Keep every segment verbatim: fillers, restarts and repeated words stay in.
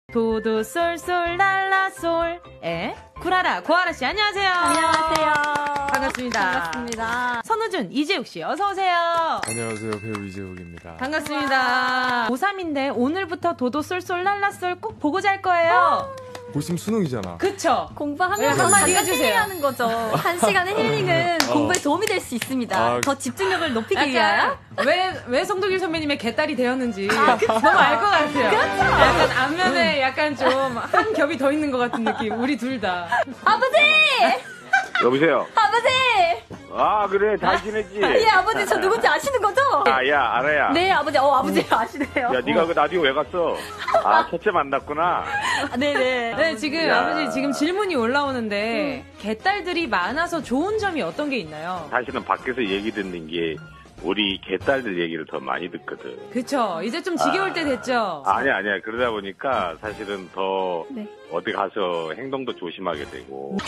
도도 쏠쏠 랄라 솔에 구라라 고아라 씨 안녕하세요. 안녕하세요. 반갑습니다. 반갑습니다. 선우준 이재욱 씨 어서 오세요. 안녕하세요. 배우 이재욱입니다. 반갑습니다. 고삼인데 오늘부터 도도 쏠쏠 랄라 솔 꼭 보고 잘 거예요. 곧 있으면 수능이잖아. 그쵸? 공부하면서 한마디 잠깐 해주세요. 힐링하는 거죠. 한 시간의 힐링은 어. 공부에 도움이 될 수 있습니다. 아, 더 집중력을 높이기 위하여. 왜, 왜 성동일 선배님의 개딸이 되었는지 너무 알 것 같아요. 그렇죠. 약간 앞면에 약간 좀 한 겹이 더 있는 것 같은 느낌. 우리 둘 다. 아버지! 여보세요. 아버지! 아 그래 잘 지냈지? 예, 아버지 저 누군지 아시는 거죠? 아야 알아야. 네, 아버지. 어, 아버지 아시네요. 야 네가 그 라디오 왜 갔어? 아 첫째 만났구나. 아, 네네. 네, 지금 야. 아버지 지금 질문이 올라오는데 개딸들이 많아서 좋은 점이 어떤 게 있나요? 사실은 밖에서 얘기 듣는 게 우리 개딸들 얘기를 더 많이 듣거든. 그쵸. 이제 좀 지겨울 때 됐죠? 아니야 아니야 그러다 보니까 사실은 더 네. 어디 가서 행동도 조심하게 되고.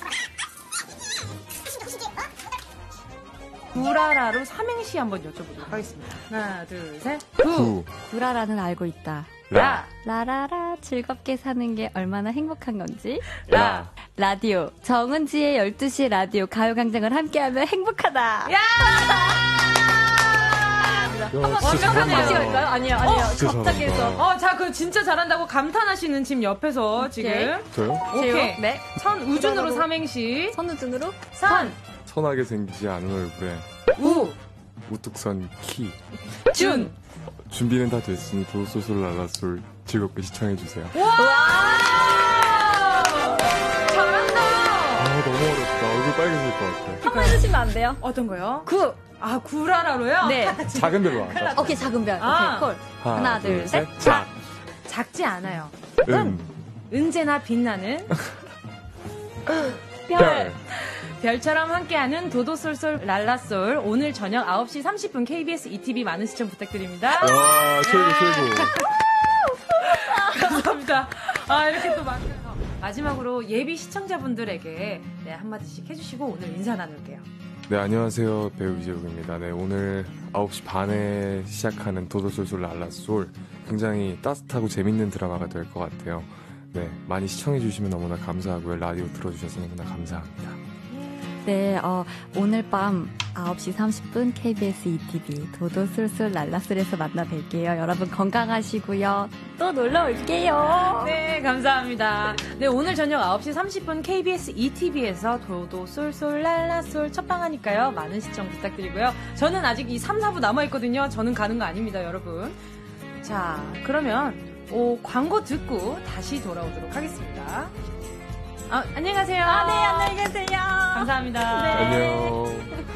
구라라로 삼행시 한번 여쭤보도록 하겠습니다. 하나, 둘, 셋. 구. 구, 구라라는 알고 있다. 라. 라라라 즐겁게 사는 게 얼마나 행복한 건지. 라. 라디오 정은지의 열두 시 라디오 가요광장을 함께하면 행복하다. 야! 야, 다시 진짜 완벽하네요. 잘한다. 갈까요? 아니요, 아니요. 진짜 갑자기 해서. 잘한다. 어, 자, 그 진짜 잘한다고 감탄하시는 지금 옆에서 지금. 저요? 오케이. 네. 천우준으로 구라라로. 삼행시. 선우준으로 선. 선하게 생기지 않은 얼굴에 우. 우뚝선 키. 준. 준비는 다 됐으니 도솔솔 랄라솔 즐겁게 시청해주세요. 와! 잘한다! 아, 너무 어렵다. 얼굴 빨개질 것 같아. 한번 해주시면 안 돼요? 어떤 거요? 구. 아, 구라라로요? 네. 작은 별로 안 돼. 오케이, 작은 별. 아. 오케이, 콜. 하나, 둘, 셋. 작. 작지 않아요. 은. 은재나 빛나는 별. 별처럼 함께하는 도도솔솔 랄라솔 오늘 저녁 아홉 시 삼십 분 케이비에스 이티비 많은 시청 부탁드립니다. 와, 최고, 최고. 감사합니다. 아 이렇게 또 막 마지막으로 예비 시청자분들에게 네, 한마디씩 해주시고 오늘 인사 나눌게요. 네, 안녕하세요. 배우 이재욱입니다. 네, 오늘 아홉 시 반에 시작하는 도도솔솔 랄라솔 굉장히 따뜻하고 재밌는 드라마가 될 것 같아요. 네, 많이 시청해주시면 너무나 감사하고요. 라디오 들어주셔서 너무나 감사합니다. 네, 어, 오늘 밤 아홉 시 삼십 분 케이비에스 이티비 도도술술 랄라술에서 만나 뵐게요. 여러분 건강하시고요. 또 놀러 올게요. 네, 감사합니다. 네, 오늘 저녁 아홉 시 삼십 분 케이비에스 이티비에서 도도솔솔 랄라솔 첫방하니까요. 많은 시청 부탁드리고요. 저는 아직 이 삼, 사 부 남아있거든요. 저는 가는 거 아닙니다, 여러분. 자, 그러면 오, 광고 듣고 다시 돌아오도록 하겠습니다. 아, 안녕히 가세요. 아, 네, 안녕히 계세요. 감사합니다. 네. 안녕.